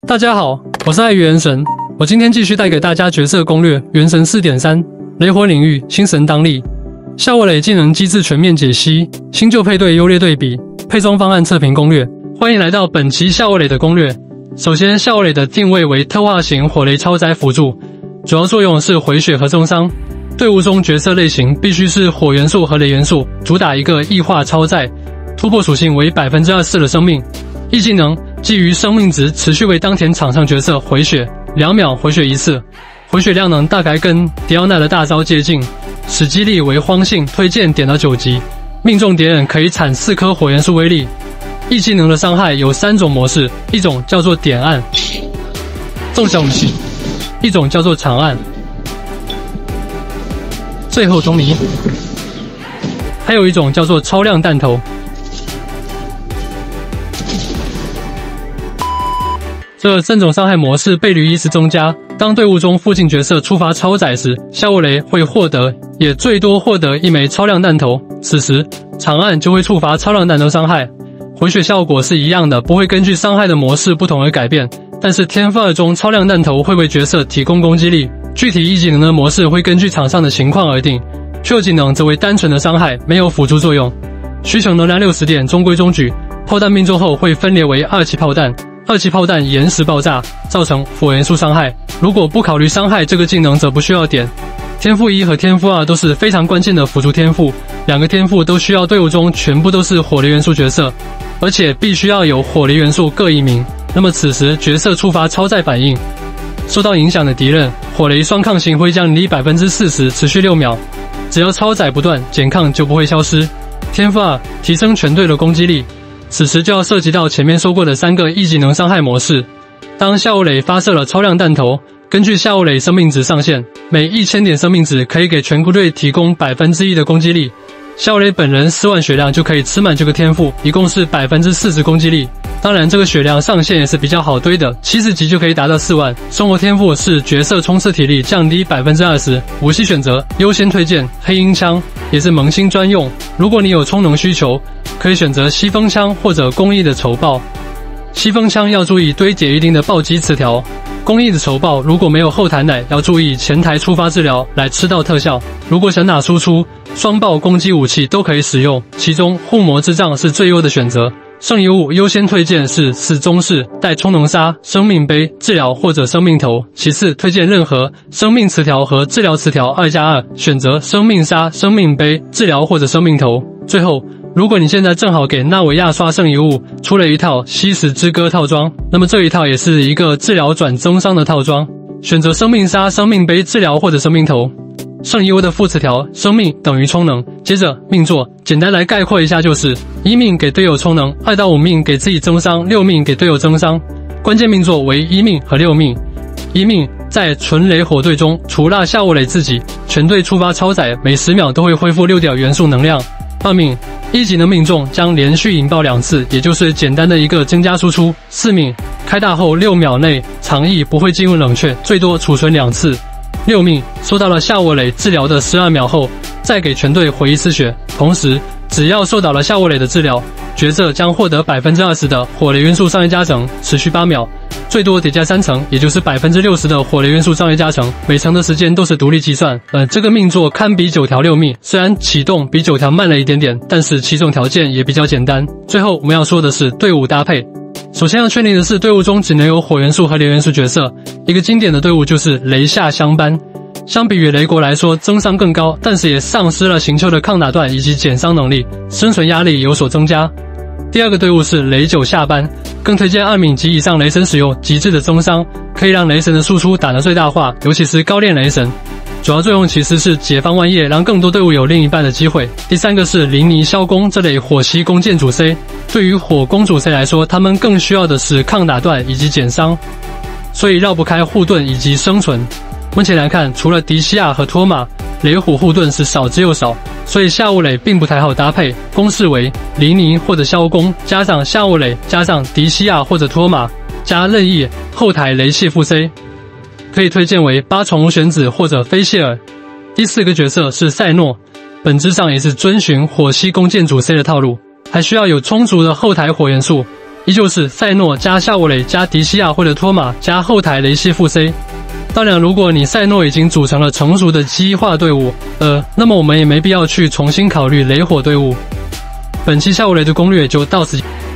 大家好，我是爱鱼元神，我今天继续带给大家角色攻略元神 4.3 雷火领域新神当力。夏沃雷技能机制全面解析，新旧配对优劣对比，配装方案测评攻略。欢迎来到本期夏沃雷的攻略。首先，夏沃雷的定位为特化型火雷超载辅助，主要作用是回血和重伤。队伍中角色类型必须是火元素和雷元素，主打一个异化超载，突破属性为 24% 的生命。一技能基于生命值持续为当前场上角色回血，2秒回血一次，回血量能大概跟迪奥娜的大招接近，使击力为荒性，推荐点到9级，命中敌人可以产4颗火元素威力。一技能的伤害有3种模式，一种叫做点按重小武器，一种叫做长按，最后中离，还有一种叫做超量弹头。这3种伤害模式倍率依次增加。当队伍中附近角色触发超载时，夏沃雷会获得，也最多获得1枚超量弹头。此时长按就会触发超量弹头伤害，回血效果是一样的，不会根据伤害的模式不同而改变。但是天赋2中超量弹头会为角色提供攻击力，具体一技能的模式会根据场上的情况而定。Q 技能则为单纯的伤害，没有辅助作用。需求能量60点，中规中矩。炮弹命中后会分裂为2期炮弹。2期炮弹延时爆炸，造成火元素伤害。如果不考虑伤害，这个技能则不需要点。天赋1和天赋2都是非常关键的辅助天赋，2个天赋都需要队伍中全部都是火雷元素角色，而且必须要有火雷元素各1名。那么此时角色触发超载反应，受到影响的敌人火雷双抗性会降低 40%， 持续6秒。只要超载不断，减抗就不会消失。天赋2提升全队的攻击力。此时就要涉及到前面说过的3个一技能伤害模式。当夏沃雷发射了超量弹头，根据夏沃雷生命值上限，每1000点生命值可以给全部队提供 1% 的攻击力。夏沃雷本人4万血量就可以吃满这个天赋，一共是 40% 攻击力。当然这个血量上限也是比较好堆的，70级就可以达到4万。生活天赋是角色冲刺体力降低 20%， 武器选择优先推荐黑鹰枪，也是萌新专用。如果你有充能需求，可以选择西风枪或者公益的仇爆。西风枪要注意堆解一定的暴击词条，公益的仇爆如果没有后台奶，要注意前台触发治疗来吃到特效。如果想打输出，双爆攻击武器都可以使用，其中护魔之杖是最优的选择。圣遗物优先推荐是4中式带充能沙、生命杯、治疗或者生命头，其次推荐任何生命词条和治疗词条2+2，选择生命沙、生命杯、治疗或者生命头。最后，如果你现在正好给纳维亚刷圣遗物出了一套吸食之歌套装，那么这一套也是一个治疗转增伤的套装，选择生命沙、生命杯、治疗或者生命头。圣遗物的副词条生命等于充能，接着命座简单来概括一下就是1命给队友充能，2到5命给自己增伤，6命给队友增伤。关键命座为1命和6命。1命在纯雷火队中，除了夏沃雷自己，全队触发超载每10秒都会恢复6点元素能量。2命1级能命中将连续引爆2次，也就是简单的一个增加输出。4命开大后6秒内长翼不会进入冷却，最多储存2次。6命收到了夏沃雷治疗的12秒后，再给全队回1次血，同时只要受到了夏沃雷的治疗，角色将获得 20% 的火雷元素伤害加成，持续8秒，最多叠加3层，也就是 60% 的火雷元素伤害加成，每层的时间都是独立计算。这个命座堪比9条6命，虽然启动比9条慢了一点点，但是启动条件也比较简单。最后我们要说的是队伍搭配。首先要确定的是，队伍中只能有火元素和雷元素角色。一个经典的队伍就是雷夏相班，相比于雷国来说增伤更高，但是也丧失了行丘的抗打断以及减伤能力，生存压力有所增加。第二个队伍是雷九下班，更推荐2名及以上雷神使用极致的增伤，可以让雷神的输出打得最大化，尤其是高练雷神。主要作用其实是解放万叶，让更多队伍有另一半的机会。第3个是灵尼萧公这类火系弓箭主 C， 对于火攻主 C 来说，他们更需要的是抗打断以及减伤，所以绕不开护盾以及生存。目前来看，除了迪西亚和托马，雷虎护盾是少之又少，所以夏沃雷并不太好搭配。公式为灵尼或者萧公加上夏沃雷加上迪西亚或者托马加任意后台雷系副 C。可以推荐为8宠物玄子或者菲谢尔。第4个角色是赛诺，本质上也是遵循火系弓箭主 C 的套路，还需要有充足的后台火元素， 依旧是塞诺加夏沃雷加迪西亚或者托马加后台雷西副 C。当然，如果你塞诺已经组成了成熟的机化队伍，那么我们也没必要去重新考虑雷火队伍。本期夏沃雷的攻略就到此。